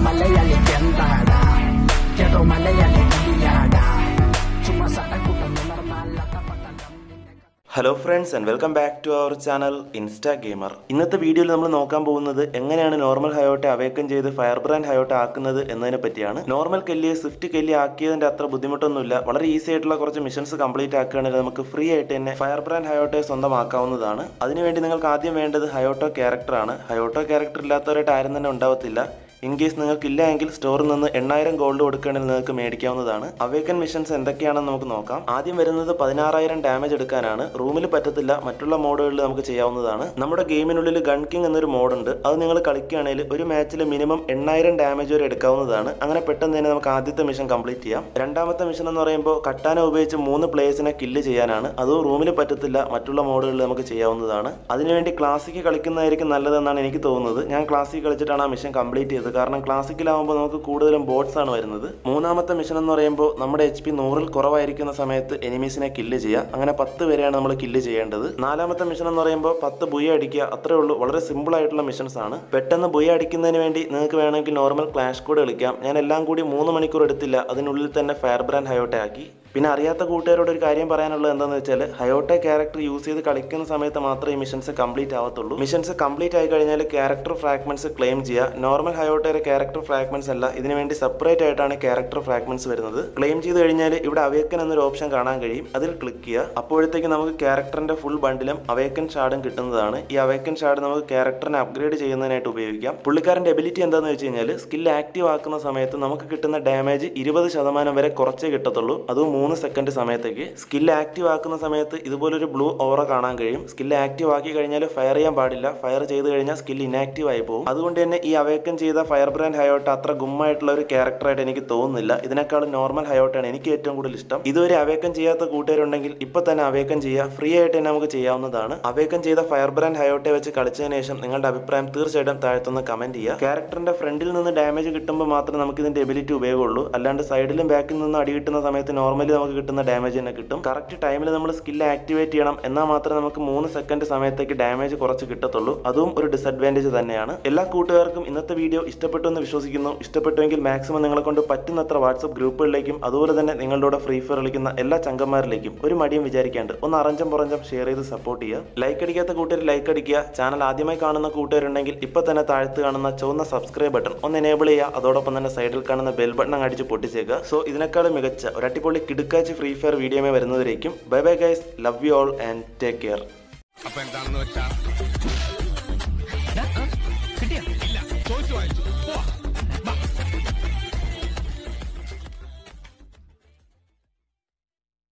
malealikentada Quiero malealikentada Cuma saat aku normal Hello friends and welcome back to our channel Insta Gamer. ഇന്നത്തെ വീഡിയോയിൽ നമ്മൾ നോക്കാൻ പോകുന്നത് എങ്ങനെയാണ് നോർമൽ ഹയോട്ടെ അവേക്കൻ ചെയ്ത് ഫയർ ബ്രാൻഡ് ഹയോട്ടെ ആക്കുന്നത് എന്നതിനെ പറ്റിയാണ്. നോർമൽ കെല്ലിയെ സ്വിഫ്റ്റ് കെല്ലി ആക്കിയതിന്റെ അത്ര ബുദ്ധിമുട്ടൊന്നുമില്ല. വളരെ ഈസി ആയിട്ടുള്ള കുറച്ച് മിഷൻസ് കംപ്ലീറ്റ് ആക്കുകയാണെങ്കിൽ നമുക്ക് ഫ്രീ ആയിട്ട് തന്നെ ഫയർ ബ്രാൻഡ് ഹയോട്ടെ സ്വന്തമാക്കാവുന്നതാണ്. അതിനുവേണ്ടി നിങ്ങൾക്ക് ആദ്യം വേണ്ടത് ഹയോട്ടോ ക്യാരക്ടറാണ്. ഹയോട്ടോ ക്യാരക്ടർ ഇല്ലാത്തവരായിട്ട് ആരും തന്നെ ഉണ്ടാവത്തില്ല. ഇൻ കേസ് നിങ്ങൾക്ക് ഇല്ല എങ്കിൽ സ്റ്റോറിൽ നിന്ന് 8000 ഗോൾഡ് കൊടുക്കുകയാണെങ്കിൽ നിങ്ങൾക്ക് മേടിക്കാവുന്നതാണ്. അവേക്കൻ മിഷൻസ് എന്തൊക്കെയാണെന്ന് നമുക്ക് നോക്കാം. ആദ്യം വരുന്നത് 16000 ഡാമേജ് എടുക്കാനാണ്. റൂമിൽ പറ്റത്തില്ല, മറ്റുള്ള മോഡുകളിൽ നമുക്ക് ചെയ്യാവുന്നതാണ്. നമ്മുടെ ഗെയിമിനുള്ളിൽ ഗൺ കിങ് എന്നൊരു മോഡുണ്ട്. അത് നിങ്ങൾ കളിക്കുകയാണെങ്കിൽ ഒരു മാച്ചിൽ മിനിമം 8000 ഡാമേജ് വരെ എടുക്കാവുന്നതാണ്. അങ്ങനെ പെട്ടെന്ന് തന്നെ നമുക്ക് ആദ്യത്തെ മിഷൻ കംപ്ലീറ്റ് ചെയ്യാം. രണ്ടാമത്തെ മിഷൻ എന്ന് പറയുമ്പോൾ കട്ടാന ഉപയോഗിച്ച് 3 പ്ലേയേഴ്സിനെ കില്ല് ചെയ്യാനാണ്. അതും റൂമിൽ പറ്റത്തില്ല, മറ്റുള്ള മോഡുകളിൽ നമുക്ക് ചെയ്യാവുന്നതാണ്. അതിനുവേണ്ടി ക്ലാസിക് കളിക്കുന്നതായിരിക്കും നല്ലതെന്നാണ് എനിക്ക് തോന്നുന്നത്. ഞാൻ ക്ലാസിക് കളിച്ചിട്ടാണ് ആ മിഷൻ കംപ്ലീറ്റ് ചെയ്തത്. കാരണം ക്ലാസിക്കിലാവുമ്പോൾ നമുക്ക് കൂടുതലും ബോട്ട്സ് ആണ് വരുന്നത്. മൂന്നാമത്തെ മിഷൻ എന്ന് പറയുമ്പോൾ നമ്മുടെ HP 100-ൽ കുറവായിരിക്കുന്ന സമയത്ത് എനിമീസിനെ കില്ല് ചെയ്യുക. അങ്ങനെ 10 പേരെയാണ് നമ്മൾ കില്ല് ചെയ്യേണ്ടത്. നാലാമത്തെ മിഷൻ എന്ന് പറയുമ്പോൾ 10 ബുയ അടിക്കുക. അത്രേ ഉള്ളൂ. വളരെ സിമ്പിൾ ആയിട്ടുള്ള മിഷൻസ് ആണ്. പെട്ടെന്ന് ബുയ അടിക്കുന്നതിന് വേണ്ടി നിങ്ങൾക്ക് വേണമെങ്കിൽ നോർമൽ ക്ലാഷ് കോഡ് കളിക്കാം. ഞാൻ എല്ലാം കൂടി 3 മണിക്കൂർ എടുത്തില്ല. അതിനുള്ളിൽ തന്നെ ഫയർ ബ്രാൻഡ് ഹയോട്ടെ ആക്കി. പിന്നെ അറിയാത്ത കൂട്ടുകാരോട് ഒരു കാര്യം പറയാനുള്ളത് എന്താണെന്ന് വെച്ചാൽ ഹയോട്ടെ ക്യാരക്ടർ യൂസ് ചെയ്ത് കളിക്കുന്ന സമയത്ത് മാത്രമേ ഈ മിഷൻസ് കംപ്ലീറ്റ് ആവത്തുള്ളൂ. മിഷൻസ് കംപ്ലീറ്റ് ആയി കഴിഞ്ഞാൽ ക്യാരക്ടർ ഫ്രാഗ്മെന്റ്സ് ക്ലെയിം ചെയ്യുക. നോർമൽ ഹയോട്ടെ ക്യാരക്ടർ ഫ്രാഗ്മെന്റ്സ് അല്ല, ഇതിനു വേണ്ടി സെപ്പറേറ്റ് ആയിട്ടാണ് ക്യാരക്ടർ ഫ്രാഗ്മെന്റ്സ് വരുന്നത്. ക്ലെയിം ചെയ്ത് കഴിഞ്ഞാൽ ഇവിടെ അവേക്കൻ എന്നൊരു ഓപ്ഷൻ കാണാൻ കഴിയും. അതിൽ ക്ലിക്ക് ചെയ്യുക. അപ്പോഴത്തേക്ക് നമുക്ക് ക്യാരക്ടറിന്റെ ഫുൾ ബണ്ടിലും അവേക്കൻ ഷാർഡും കിട്ടുന്നതാണ്. ഈ അവേക്കൻ ഷാർഡ് നമുക്ക് ക്യാരക്ടറിനെ അപ്ഗ്രേഡ് ചെയ്യുന്നതിനായിട്ട് ഉപയോഗിക്കാം. പുള്ളിക്കാരന്റെ എബിലിറ്റി എന്താണെന്ന് വെച്ച് കഴിഞ്ഞാൽ സ്കിൽ ആക്റ്റീവ് ആക്കുന്ന സമയത്ത് നമുക്ക് കിട്ടുന്ന ഡാമേജ് 20% വരെ കുറച്ചേ കിട്ടത്തുള്ളൂ. അതും 3 സെക്കൻഡ് സമയത്തേക്ക്. സ്കിൽ ആക്റ്റീവ് ആക്കുന്ന സമയത്ത് ഇതുപോലൊരു ബ്ലൂ ഓറ കാണാൻ കഴിയും. സ്കിൽ ആക്റ്റീവ് ആക്കി കഴിഞ്ഞാൽ ഫയർ ചെയ്യാൻ പാടില്ല. ഫയർ ചെയ്ത് കഴിഞ്ഞാൽ സ്കിൽ ഇനാക്റ്റീവ് ആയി പോകും. അതുകൊണ്ട് തന്നെ ഈ അവേക്കൻ ചെയ്ത ഫയർ ബ്രാൻഡ് ഹയോട്ടെ അത്ര ഗുമ്മായിട്ടുള്ള ഒരു ക്യാരക്ടറായിട്ട് എനിക്ക് തോന്നുന്നില്ല. ഇതിനേക്കാളും നോർമൽ ഹയോട്ടെയാണ് എനിക്ക് ഏറ്റവും കൂടുതൽ ഇഷ്ടം. ഇതുവരെ അവേക്കൻ ചെയ്യാത്ത കൂട്ടുകാരുണ്ടെങ്കിൽ ഇപ്പൊ തന്നെ അവേക്കൻ ചെയ്യുക. ഫ്രീ ആയിട്ട് തന്നെ നമുക്ക് ചെയ്യാവുന്നതാണ്. അവേക്കൻ ചെയ്ത ഫയർ ബ്രാൻഡ് ഹയോട്ടെ വെച്ച് കളിച്ചതിന് ശേഷം നിങ്ങളുടെ അഭിപ്രായം തീർച്ചയായിട്ടും താഴത്തൊന്ന് കമന്റ് ചെയ്യുക. ക്യാരക്ടറിന്റെ ഫ്രണ്ടിൽ നിന്ന് ഡാമേജ് കിട്ടുമ്പോൾ മാത്രമേ നമുക്ക് ഇതിന്റെ എബിലിറ്റി ഉപയോഗമുള്ളൂ. അല്ലാണ്ട് സൈഡിലും ബാക്കിൽ നിന്നും അടി കിട്ടുന്ന സമയത്ത് നോർമലി നമുക്ക് കിട്ടുന്ന ഡാമേജ് തന്നെ കിട്ടും. കറക്റ്റ് ടൈമിൽ നമ്മൾ സ്കിൽ ആക്ടിവേറ്റ് ചെയ്യണം. എന്നാൽ മാത്രമേ നമുക്ക് 3 സെക്കൻഡ് സമയത്തേക്ക് ഡാമേജ് കുറച്ച് കിട്ടത്തുള്ളൂ. അതും ഒരു ഡിസഡ്വാൻറ്റേജ് തന്നെയാണ്. എല്ലാ കൂട്ടുകാർക്കും ഇന്നത്തെ വീഡിയോ ഇഷ്ടപ്പെട്ടു എന്ന് വിശ്വസിക്കുന്നു. ഇഷ്ടപ്പെട്ടുവെങ്കിൽ മാക്സിമം നിങ്ങളെ കൊണ്ട് പറ്റുന്നത്ര വാട്സ്ആപ്പ് ഗ്രൂപ്പുകളിലേക്കും അതുപോലെ തന്നെ നിങ്ങളുടെ ഫ്രീ ഫയർ കളിക്കുന്ന എല്ലാ ചങ്കന്മാരിലേക്കും ഒരു മടിയും വിചാരിക്കാണ്ട് ഒന്ന് അറഞ്ചം പുറഞ്ചം ഷെയർ ചെയ്ത് സപ്പോർട്ട് ചെയ്യുക. ലൈക്ക് അടിക്കാത്ത കൂട്ടുകാർ ലൈക്ക് അടിക്കുക. ചാനൽ ആദ്യമായി കാണുന്ന കൂട്ടുകാരുണ്ടെങ്കിൽ ഇപ്പൊ തന്നെ താഴത്ത് കാണുന്ന ചുവന്ന സബ്സ്ക്രൈബ് ബട്ടൺ ഒന്ന് എനേബിൾ ചെയ്യുക. അതോടൊപ്പം തന്നെ സൈഡിൽ കാണുന്ന ബെൽ ബട്ടൺ അടിച്ച് പൊട്ടിച്ചേക്കുക. സോ ഇതിനേക്കാളും മികച്ച ഒരു അടിപൊളി കിടുക്കാച്ച് ഫ്രീ ഫയർ വീഡിയോ വരുന്നവരേക്കും bye bye guys. Love you all and take care.